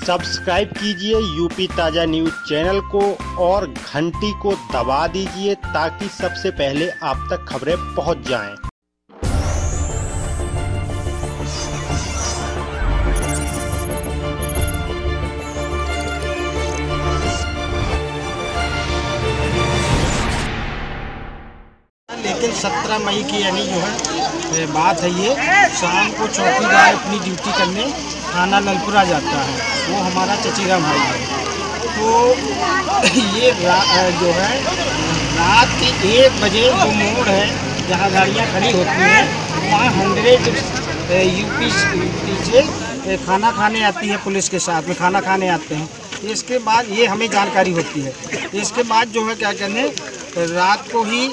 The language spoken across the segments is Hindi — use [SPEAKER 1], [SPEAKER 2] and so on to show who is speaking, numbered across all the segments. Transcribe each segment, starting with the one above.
[SPEAKER 1] सब्सक्राइब कीजिए यूपी ताज़ा न्यूज़ चैनल को और घंटी को दबा दीजिए ताकि सबसे पहले आप तक खबरें पहुंच जाएं।
[SPEAKER 2] लेकिन 17 मई की यानी जो है बात है, ये शाम को चौकीदार अपनी ड्यूटी करने थाना ललपुरा जाता है। वो हमारा चचेरा भाई है। तो ये जो है रात के 1 बजे जो मोड़ है जहाँ गाड़ियाँ खड़ी होती हैं, वहाँ 100 यूपी से खाना खाने आती है, पुलिस के साथ में खाना खाने आते हैं। इसके बाद ये हमें जानकारी होती है। इसके बाद जो है क्या कहने, रात को ही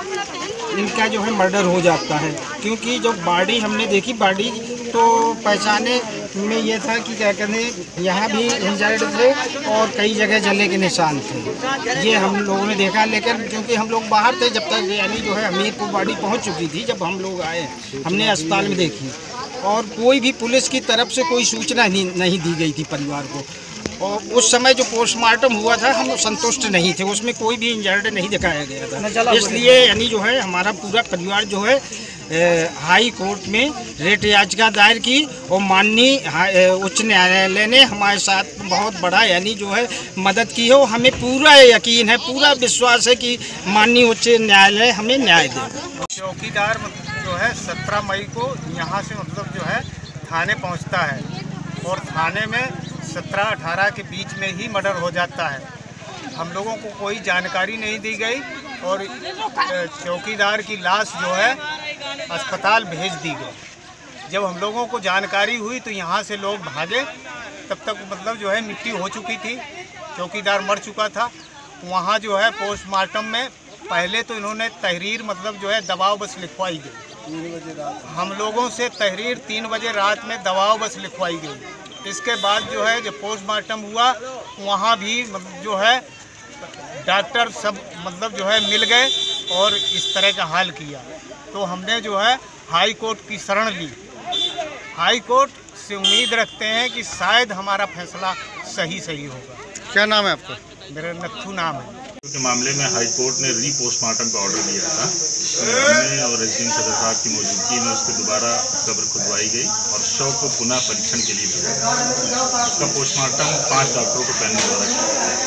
[SPEAKER 2] इनका जो है मर्डर हो जाता है। क्योंकि जब बॉडी हमने देखी, बॉडी तो पहचाने में ये था कि क्या कहने, यहाँ भी इंजर्ड थे और कई जगह जले के निशान थे, ये हम लोगों ने देखा। लेकिन क्योंकि हम लोग बाहर थे जब तक, यानी जो है हमीरपुर बॉडी पहुँच चुकी थी जब हम लोग आए, हमने अस्पताल में देखी और कोई भी पुलिस की तरफ से कोई सूचना नहीं दी गई थी परिवार को। और उस समय जो पोस्टमार्टम हुआ था हम संतुष्ट नहीं थे, उसमें कोई भी इंजर्ड नहीं दिखाया गया था। इसलिए यानी जो है हमारा पूरा परिवार जो है हाई कोर्ट में रेट याचिका दायर की और माननीय उच्च न्यायालय ने हमारे साथ बहुत बड़ा यानी जो है मदद की है। हमें पूरा यकीन है, पूरा विश्वास है कि माननीय उच्च न्यायालय हमें न्याय देगा।
[SPEAKER 3] चौकीदार जो है 17 मई को यहाँ से मतलब जो है थाने पहुँचता है और थाने में 17-18 के बीच में ही मर्डर हो जाता है। हम लोगों को कोई जानकारी नहीं दी गई और चौकीदार की लाश जो है अस्पताल भेज दी गई। जब हम लोगों को जानकारी हुई तो यहाँ से लोग भागे, तब तक मतलब जो है मिट्टी हो चुकी थी, चौकीदार मर चुका था। वहाँ जो है पोस्टमार्टम में पहले तो इन्होंने तहरीर मतलब जो है दबाव बस लिखवाई गई। हम लोगों से तहरीर 3 बजे रात में दबाव बस लिखवाई गई। इसके बाद जो है जब पोस्टमार्टम हुआ, वहाँ भी जो है डॉक्टर सब मतलब जो है मिल गए और इस तरह का हाल किया। तो हमने जो है हाई कोर्ट की शरण ली। हाई कोर्ट से उम्मीद रखते हैं कि शायद हमारा फैसला सही होगा।
[SPEAKER 1] क्या नाम है आपका?
[SPEAKER 3] मेरा नत्थू नाम है।
[SPEAKER 4] के मामले में हाई कोर्ट ने पोस्टमार्टम का ऑर्डर दिया था। हमने और एसडीएम सदर साहब की मौजूदगी में उसके दोबारा कब्र खुदवाई गई और शव को पुनः परीक्षण के लिए भेजा गया। उसका पोस्टमार्टम 5 डॉक्टरों को पैनल द्वारा किया गया।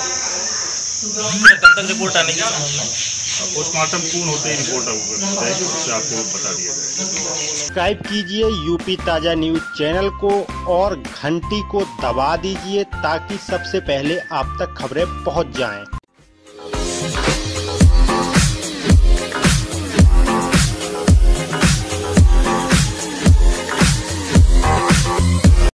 [SPEAKER 5] कब तक रिपोर्ट आने की?
[SPEAKER 4] पोस्टमार्टम पूर्ण होते ही रिपोर्ट आएगी, उससे आपको बता दिया जाएगा।
[SPEAKER 1] सब्सक्राइब कीजिए यूपी ताज़ा न्यूज़ चैनल को और घंटी को दबा दीजिए ताकि सबसे पहले आप तक खबरें पहुंच जाएं।